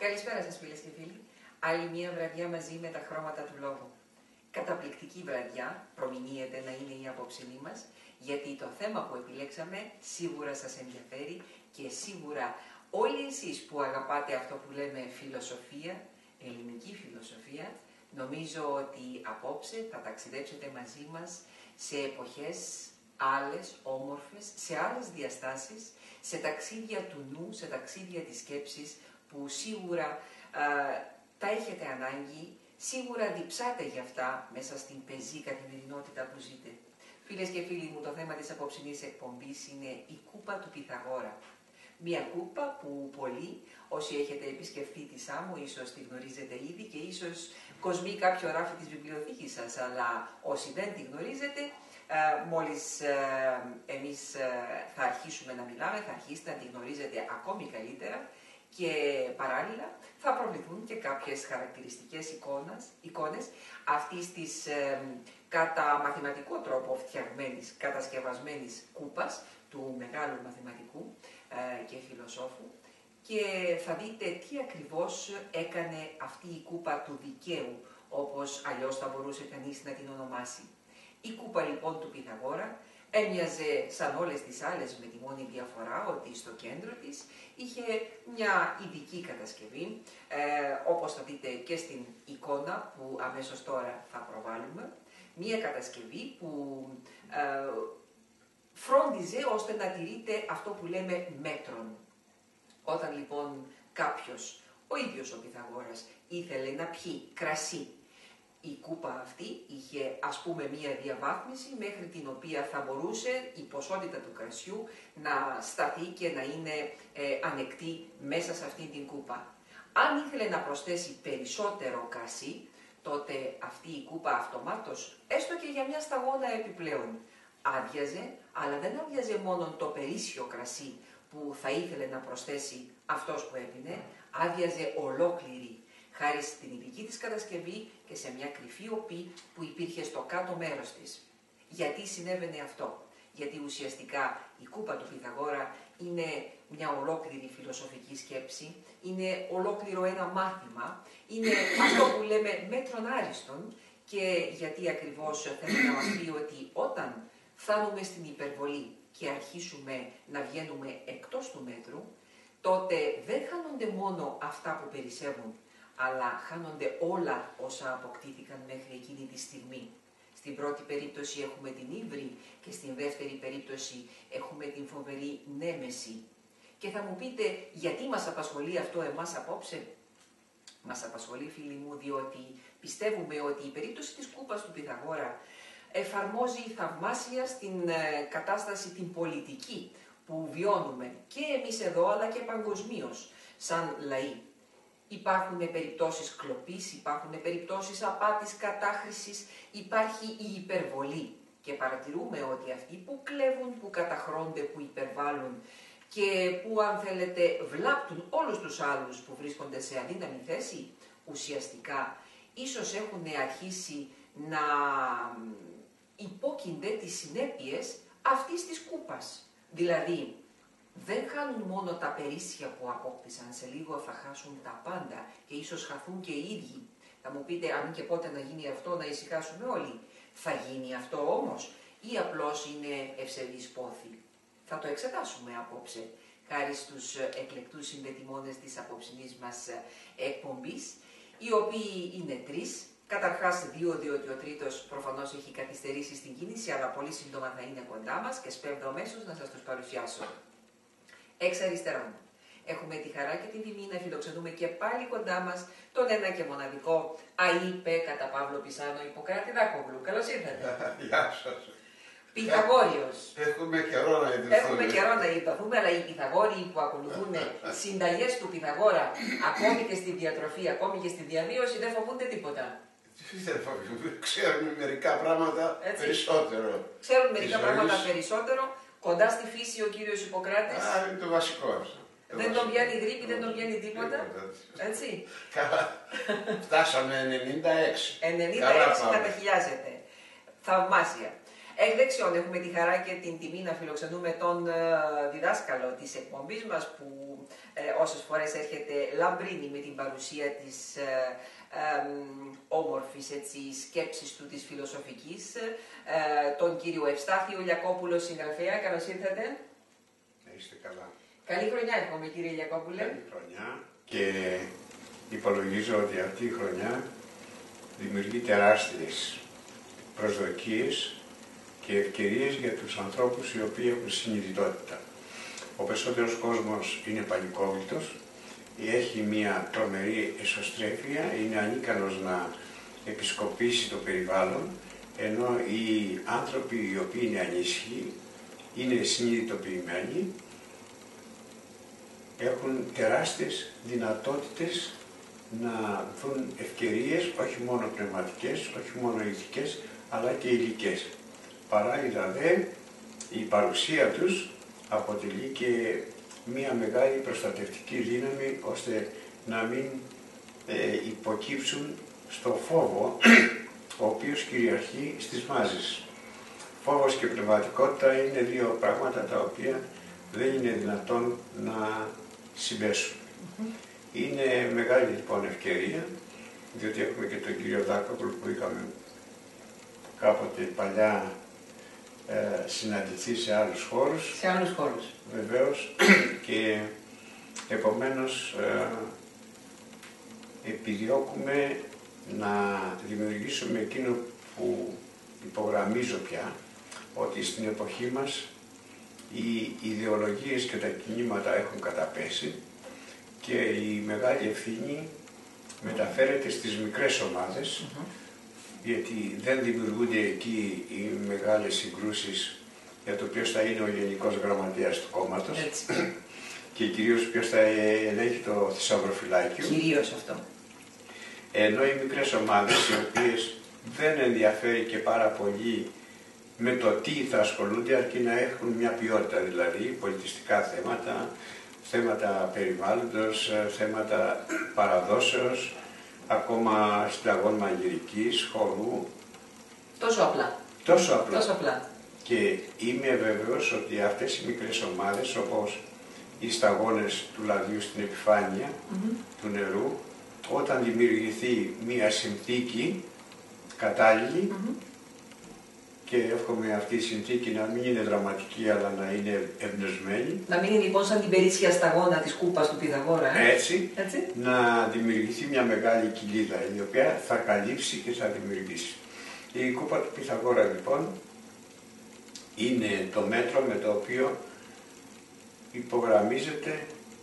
Καλησπέρα σας φίλες και φίλοι. Άλλη μια βραδιά μαζί με τα χρώματα του λόγου. Καταπληκτική βραδιά, προμηνύεται να είναι η απόψηνή μας, γιατί το θέμα που επιλέξαμε σίγουρα σας ενδιαφέρει και σίγουρα όλοι εσείς που αγαπάτε αυτό που λέμε φιλοσοφία, ελληνική φιλοσοφία, νομίζω ότι απόψε θα ταξιδέψετε μαζί μας σε εποχές άλλες, όμορφες, σε άλλες διαστάσεις, σε ταξίδια του νου, σε ταξίδια της σκέψης, που σίγουρα τα έχετε ανάγκη, σίγουρα διψάτε για αυτά μέσα στην πεζή καθημερινότητα που ζείτε. Φίλες και φίλοι μου, το θέμα της απόψινής εκπομπής είναι η κούπα του Πυθαγόρα. Μια κούπα που πολλοί, όσοι έχετε επισκεφτεί τη Σάμο, ίσως τη γνωρίζετε ήδη και ίσως κοσμεί κάποιο ράφι της βιβλιοθήκης σας, αλλά όσοι δεν τη γνωρίζετε, μόλις εμείς θα αρχίσουμε να μιλάμε, θα αρχίσετε να τη γνωρίζετε ακόμη καλύτερα και παράλληλα θα προβληθούν και κάποιες χαρακτηριστικές εικόνες αυτής της κατά μαθηματικό τρόπο φτιαγμένης, κατασκευασμένης κούπας του μεγάλου μαθηματικού και φιλοσόφου, και θα δείτε τι ακριβώς έκανε αυτή η κούπα του δικαίου, όπως αλλιώς θα μπορούσε κανείς να την ονομάσει. Η κούπα λοιπόν του Πυθαγόρα έμοιαζε σαν όλες τις άλλες, με τη μόνη διαφορά ότι στο κέντρο της είχε μια ειδική κατασκευή, όπως θα δείτε και στην εικόνα που αμέσως τώρα θα προβάλλουμε, μια κατασκευή που φρόντιζε ώστε να τηρείται αυτό που λέμε μέτρον. Όταν λοιπόν κάποιος, ο ίδιος ο Πυθαγόρας, ήθελε να πιει κρασί, η κούπα αυτή είχε ας πούμε μία διαβάθμιση μέχρι την οποία θα μπορούσε η ποσότητα του κρασιού να σταθεί και να είναι ανεκτή μέσα σε αυτήν την κούπα. Αν ήθελε να προσθέσει περισσότερο κρασί, τότε αυτή η κούπα αυτομάτως, έστω και για μια σταγόνα επιπλέον, άδειαζε, αλλά δεν άδειαζε μόνο το περίσσιο κρασί που θα ήθελε να προσθέσει αυτός που έπινε, άδειαζε ολόκληρη, χάρη στην ειδική της κατασκευή και σε μια κρυφή οπή που υπήρχε στο κάτω μέρος της. Γιατί συνέβαινε αυτό? Γιατί ουσιαστικά η κούπα του Πυθαγόρα είναι μια ολόκληρη φιλοσοφική σκέψη, είναι ολόκληρο ένα μάθημα, είναι αυτό που λέμε μέτρον άριστον, και γιατί ακριβώς θέλει να μας πει ότι όταν φτάνουμε στην υπερβολή και αρχίσουμε να βγαίνουμε εκτός του μέτρου, τότε δεν χάνονται μόνο αυτά που περισσεύουν, αλλά χάνονται όλα όσα αποκτήθηκαν μέχρι εκείνη τη στιγμή. Στην πρώτη περίπτωση έχουμε την ύβρη και στην δεύτερη περίπτωση έχουμε την φοβερή νέμεση. Και θα μου πείτε, γιατί μας απασχολεί αυτό εμάς απόψε? Μας απασχολεί, φίλοι μου, διότι πιστεύουμε ότι η περίπτωση της κούπας του Πυθαγόρα εφαρμόζει θαυμάσια στην κατάσταση την πολιτική που βιώνουμε και εμείς εδώ αλλά και παγκοσμίως σαν λαοί. Υπάρχουν περιπτώσεις κλοπής, υπάρχουν περιπτώσεις απάτης, κατάχρησης, υπάρχει η υπερβολή. Και παρατηρούμε ότι αυτοί που κλέβουν, που καταχρώνται, που υπερβάλλουν και που, αν θέλετε, βλάπτουν όλους τους άλλους που βρίσκονται σε αδύναμη θέση, ουσιαστικά ίσως έχουν αρχίσει να υπόκεινται τις συνέπειες αυτής της κούπας. Δηλαδή, δεν χάνουν μόνο τα περίσσια που απόκτησαν, σε λίγο θα χάσουν τα πάντα και ίσως χαθούν και οι ίδιοι. Θα μου πείτε, αν και πότε να γίνει αυτό, να ησυχάσουμε όλοι. Θα γίνει αυτό όμως ή απλώς είναι ευσεβής πόθη? Θα το εξετάσουμε απόψε, χάρη στους εκλεκτούς συνδετημόνες της απόψινής μας εκπομπής, οι οποίοι είναι τρεις. Καταρχάς δύο, διότι ο τρίτος προφανώς έχει καθυστερήσει στην κίνηση, αλλά πολύ σύντομα θα είναι κοντά μας και σπέβδω αμέσως να σας τους παρουσιάσω. Εξ αριστερών έχουμε τη χαρά και την τιμή να φιλοξενούμε και πάλι κοντά μας τον ένα και μοναδικό ΑΕΠ κατά Παύλο Πισάνο Ιπποκράτη Δάκογλου. Καλώς ήρθατε. Γεια σας. Πυθαγόριος. Έχουμε καιρό να ειδωθούμε. Έχουμε καιρό να ειδωθούμε, αλλά οι Πυθαγόροι που ακολουθούν συνταγές του Πυθαγόρα, ακόμη και στη διατροφή, ακόμη και στη διαβίωση, δεν φοβούνται τίποτα. Δεν φοβούνται. Ξέρουν μερικά πράγματα περισσότερο. Ξέρουν μερικά πράγματα περισσότερο. Κοντά στη φύση ο κύριος Ιπποκράτης. Είναι το βασικό αυτό. Δεν τον πιάνει γρήπη, δεν τον πιάνει τίποτα. Έτσι. Καλά. Φτάσαμε 96. 96 καταχιλιάζεται. Θαυμάσια. Εκ δεξιών έχουμε τη χαρά και την τιμή να φιλοξενούμε τον διδάσκαλο της εκπομπής μας που όσες φορές έρχεται λαμπρίνει με την παρουσία της όμορφης σκέψης του της φιλοσοφικής, τον κύριο Ευστάθιο Λιακόπουλο, συγγραφέα. Καλώς ήρθατε. Να είστε καλά. Καλή χρονιά εύχομαι, κύριε Λιακόπουλε. Καλή χρονιά και υπολογίζω ότι αυτή η χρονιά δημιουργεί τεράστιες προσδοκίες και ευκαιρίες για τους ανθρώπους οι οποίοι έχουν συνειδητότητα. Ο περισσότερος κόσμος είναι πανικόβλητος, έχει μια τρομερή εσωστρέφεια, είναι ανίκανος να επισκοπήσει το περιβάλλον, ενώ οι άνθρωποι οι οποίοι είναι ανήσυχοι, είναι συνειδητοποιημένοι, έχουν τεράστιες δυνατότητες να δουν ευκαιρίες, όχι μόνο πνευματικές, όχι μόνο ηθικές, αλλά και υλικές. Παράλληλα δε, η παρουσία τους αποτελεί και μία μεγάλη προστατευτική δύναμη, ώστε να μην υποκύψουν στο φόβο, ο οποίος κυριαρχεί στις μάζες. Φόβος και πνευματικότητα είναι δύο πράγματα τα οποία δεν είναι δυνατόν να συμπέσουν. Είναι μεγάλη λοιπόν ευκαιρία, διότι έχουμε και τον κύριο Δάκοπουλο που είχαμε κάποτε παλιά συναντηθεί σε άλλους χώρους. Σε άλλους χώρους. Βεβαίως, και επομένως επιδιώκουμε να δημιουργήσουμε εκείνο που υπογραμμίζω πια, ότι στην εποχή μας οι ιδεολογίες και τα κινήματα έχουν καταπέσει και η μεγάλη ευθύνη μεταφέρεται στις μικρές ομάδες, γιατί δεν δημιουργούνται εκεί οι μεγάλες συγκρούσεις για το ποιος θα είναι ο γενικός γραμματέας του κόμματος και κυρίως ποιος θα ελέγχει το θησαυροφυλάκιο. Κυρίως αυτό. Ενώ οι μικρές ομάδες, οι οποίες δεν ενδιαφέρει και πάρα πολύ με το τι θα ασχολούνται, αρκεί να έχουν μια ποιότητα, δηλαδή πολιτιστικά θέματα, θέματα περιβάλλοντος, θέματα παραδόσεως, ακόμα συνταγών μαγειρικής, χορού. Τόσο απλά. Τόσο απλά. Τόσο απλά. Και είμαι βέβαιος ότι αυτές οι μικρές ομάδες, όπως οι σταγόνες του λαδιού στην επιφάνεια του νερού, όταν δημιουργηθεί μία συνθήκη κατάλληλη, και εύχομαι αυτή η συνθήκη να μην είναι δραματική αλλά να είναι εμπνευσμένη. Να μην είναι λοιπόν σαν την περίσσια σταγόνα της κούπας του Πυθαγόρα. Έτσι, να δημιουργηθεί μια μεγάλη κοιλίδα η οποία θα καλύψει και θα δημιουργήσει. Η κούπα του Πυθαγόρα λοιπόν είναι το μέτρο με το οποίο υπογραμμίζεται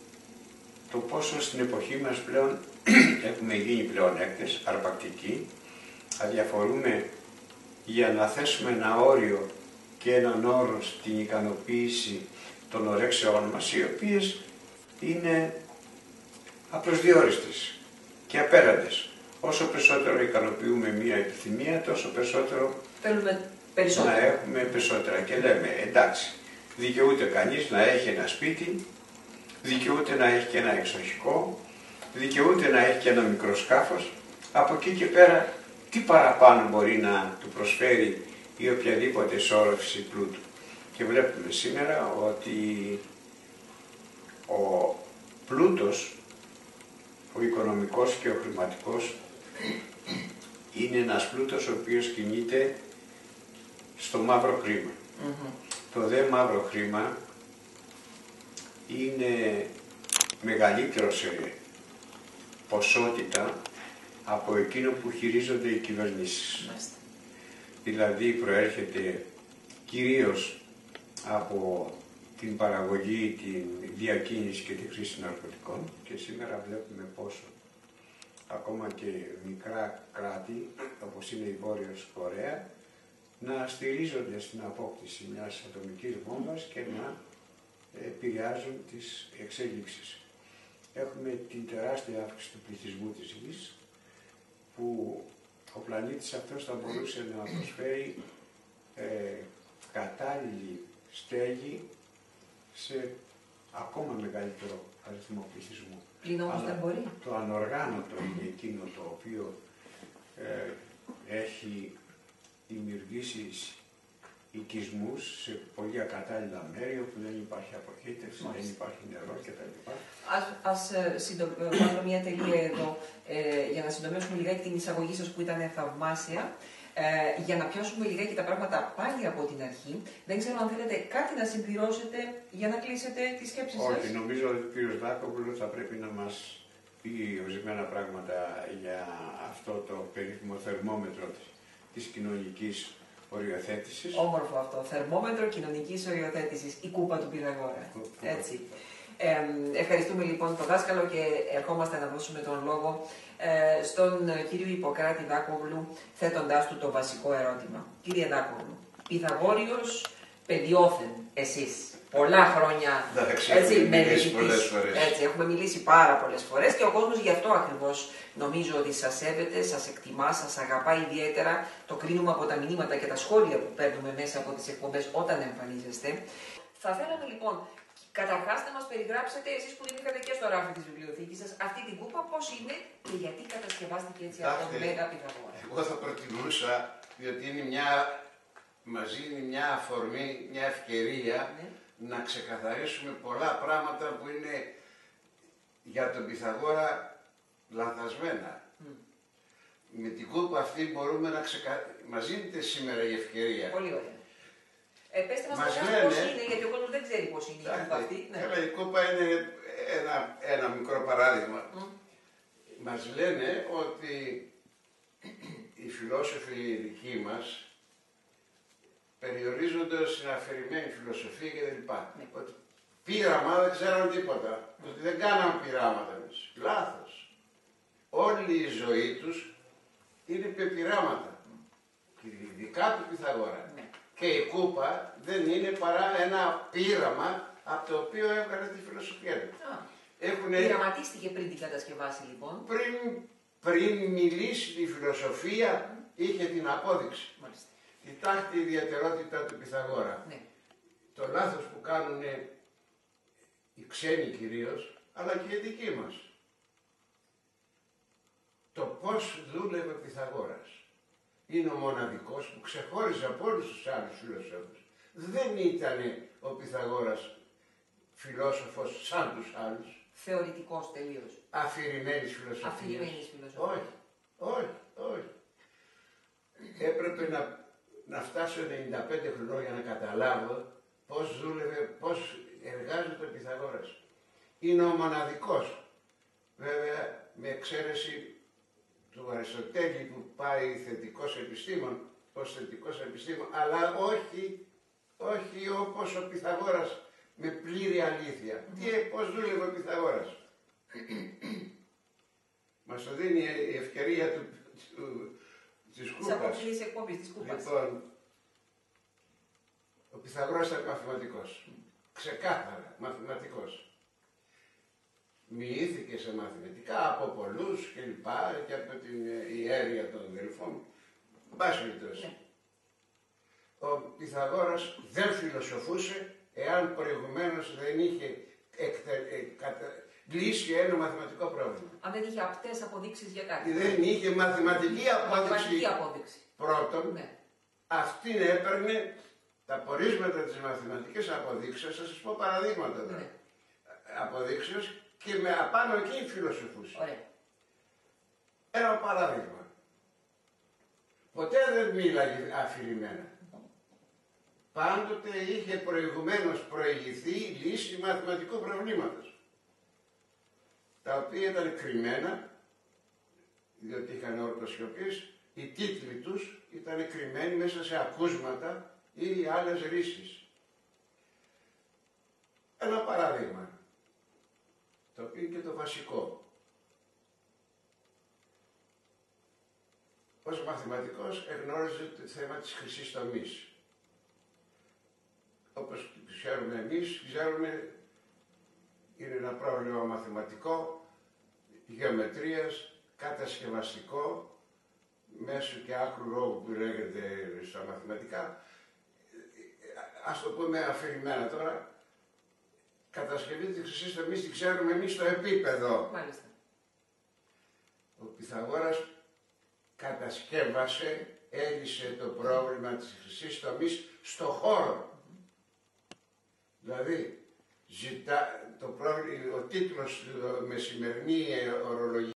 το πόσο στην εποχή μας πλέον έχουμε γίνει πλεονέκτες, αρπακτικοί, αδιαφορούμε για να θέσουμε ένα όριο και έναν όρο στην ικανοποίηση των ορέξεών μας, οι οποίες είναι απροσδιόριστες και απέραντες. Όσο περισσότερο ικανοποιούμε μία επιθυμία, τόσο περισσότερο θέλουμε να έχουμε περισσότερα. Και λέμε, εντάξει, δικαιούται κανείς να έχει ένα σπίτι, δικαιούται να έχει και ένα εξοχικό, δικαιούται να έχει και ένα μικρό σκάφος, από εκεί και πέρα τι παραπάνω μπορεί να του προσφέρει η οποιαδήποτε σώρευση πλούτου. Και βλέπουμε σήμερα ότι ο πλούτος, ο οικονομικός και ο χρηματικός, είναι ένας πλούτος ο οποίος κινείται στο μαύρο χρήμα. Το δε μαύρο χρήμα είναι μεγαλύτερο σε ποσότητα από εκείνο που χειρίζονται οι κυβερνήσεις. Δηλαδή προέρχεται κυρίως από την παραγωγή, την διακίνηση και τη χρήση ναρκωτικών, και σήμερα βλέπουμε πόσο ακόμα και μικρά κράτη, όπως είναι η Βόρειος Κορέα, να στηρίζονται στην απόκτηση μιας ατομικής βόμβας και να επηρεάζουν τις εξέλιξεις. Έχουμε την τεράστια αύξηση του πληθυσμού της Γης, που ο πλανήτης αυτός θα μπορούσε να προσφέρει κατάλληλη στέγη σε ακόμα μεγαλύτερο αριθμό πληθυσμού. Πλην όμως δεν μπορεί. Το ανοργάνωτο είναι εκείνο το οποίο έχει δημιουργήσει οικισμούς σε πολύ ακατάλληλα μέρη όπου δεν υπάρχει αποχύτευση, δεν υπάρχει νερό κτλ. Ας βάλουμε μια τελεία εδώ για να συντομεύσουμε λιγάκι την εισαγωγή σας που ήταν θαυμάσια. Για να πιάσουμε λιγάκι τα πράγματα πάλι από την αρχή, δεν ξέρω αν θέλετε κάτι να συμπληρώσετε για να κλείσετε τη σκέψη σας. Όχι, νομίζω ότι ο κ. Δάκοπουλος θα πρέπει να μας πει ορισμένα πράγματα για αυτό το περίφημο θερμόμετρο της κοινωνικής οριοθέτησης. Όμορφο αυτό. Θερμόμετρο κοινωνικής οριοθέτησης. Η κούπα του Πυθαγόρα. Έτσι. Ευχαριστούμε λοιπόν τον δάσκαλο και ερχόμαστε να δώσουμε τον λόγο στον κύριο Ιπποκράτη Δάκοβλου, θέτοντάς του το βασικό ερώτημα. Κύριε Δάκοβλου, Πυθαγόριος παιδιόθεν εσείς. Πολλά χρόνια μελετητής. Έτσι, έχουμε μιλήσει πάρα πολλές φορές και ο κόσμος γι' αυτό ακριβώς νομίζω ότι σας σέβεται, σας εκτιμά, σας αγαπά ιδιαίτερα. Το κρίνουμε από τα μηνύματα και τα σχόλια που παίρνουμε μέσα από τις εκπομπές όταν εμφανίζεστε. Θα θέλαμε λοιπόν, καταρχάς να μας περιγράψετε εσείς που την είχατε και στο ράφι της βιβλιοθήκης σας, αυτή την κούπα πώς είναι και γιατί κατασκευάστηκε έτσι από τον Μέγα Πυθαγόρα. Εγώ θα προτιμούσα, διότι είναι μαζί είναι μια αφορμή, μια ευκαιρία, να ξεκαθαρίσουμε πολλά πράγματα που είναι για τον Πυθαγόρα λανθασμένα. Με την κούπα αυτή μπορούμε να μας δίνεται σήμερα η ευκαιρία. Πολύ ωραία. Πέστε μας πώς είναι, γιατί ο κόσμος δεν ξέρει πώς είναι η κούπα αυτή. Ναι. Η κούπα είναι ένα μικρό παράδειγμα. Μας λένε ότι οι φιλόσοφοι δικοί μας περιορίζονται στην αφηρημένη φιλοσοφία κτλ. Ότι πείραμα δεν ξέραν τίποτα. Ότι δεν κάναν πειράματα εμείς. Λάθος. Όλη η ζωή τους είναι πειράματα. Ειδικά του Πυθαγόρα. Και η κούπα δεν είναι παρά ένα πείραμα από το οποίο έβγαλε τη φιλοσοφία του. Πειραματίστηκε πριν την κατασκευάσει λοιπόν. Πριν μιλήσει τη φιλοσοφία είχε την απόδειξη. Μάλιστα. Κοιτάξτε η ιδιαιτερότητα του Πυθαγόρα. Ναι. Το λάθος που κάνουν οι ξένοι κυρίως, αλλά και οι δικοί μας. Το πώς δούλευε ο Πυθαγόρας. Είναι ο μοναδικός που ξεχώριζε από όλους τους άλλους φιλοσόφους. Δεν ήταν ο Πυθαγόρας φιλόσοφος σαν τους άλλους. Θεωρητικός τελείως. Αφηρημένης φιλοσοφίας. Αφηρημένης φιλοσοφίας. Όχι. Έπρεπε να φτάσω 95 χρονών για να καταλάβω πώς δούλευε, πώς εργάζεται ο Πυθαγόρας. Είναι ο μοναδικός. Βέβαια, με εξαίρεση του Αριστοτέλη που πάει θετικός επιστήμον, ως θετικός επιστήμον, αλλά όχι όπως ο Πυθαγόρας με πλήρη αλήθεια. Πώς δούλευε ο Πυθαγόρας. Μας το δίνει η ευκαιρία της κούπας. Λοιπόν, ο Πυθαγόρας ήταν μαθηματικός. Ξεκάθαρα μαθηματικός. Μοιήθηκε σε μαθηματικά από πολλούς και λοιπά και από την ιέρεια των Δελφών. Μπας περιπτώσει. Ο Πυθαγόρας δεν φιλοσοφούσε εάν προηγουμένως δεν είχε λύσει ένα μαθηματικό πρόβλημα. Αν δεν είχε απτές αποδείξεις για κάτι. Δεν είχε μαθηματική απόδειξη. Πρώτον, αυτήν έπαιρνε τα πορίσματα της μαθηματικής αποδείξεως, θα σας πω παραδείγματα τώρα. Αποδείξεως και με απάνω εκεί φιλοσοφούσε. Ωραία. Ένα παράδειγμα. Ποτέ δεν μίλαγε αφηρημένα. Πάντοτε είχε προηγουμένως προηγηθεί λύση μαθηματικού προβλήματος. Τα οποία ήταν κρυμμένα, διότι είχαν ορτοσιωπής, οι τίτλοι τους ήταν κρυμμένοι μέσα σε ακούσματα ή άλλες ρίσεις. Ένα παράδειγμα, το οποίο είναι και το βασικό. Ως μαθηματικός εγνώριζε το θέμα της χρυσής τομής. Όπως ξέρουμε εμείς, είναι ένα πρόβλημα μαθηματικό, γεωμετρίας, κατασκευαστικό, μέσω και άκρου λόγου που λέγεται στα μαθηματικά. Ας το πούμε αφηρημένα τώρα, κατασκευή της χρυσής τομής την ξέρουμε εμείς στο επίπεδο. Μάλιστα. Ο Πυθαγόρας κατασκεύασε, έλυσε το πρόβλημα της χρυσής τομής στο χώρο. Δηλαδή, ο τίτλος με σημερινή ορολογία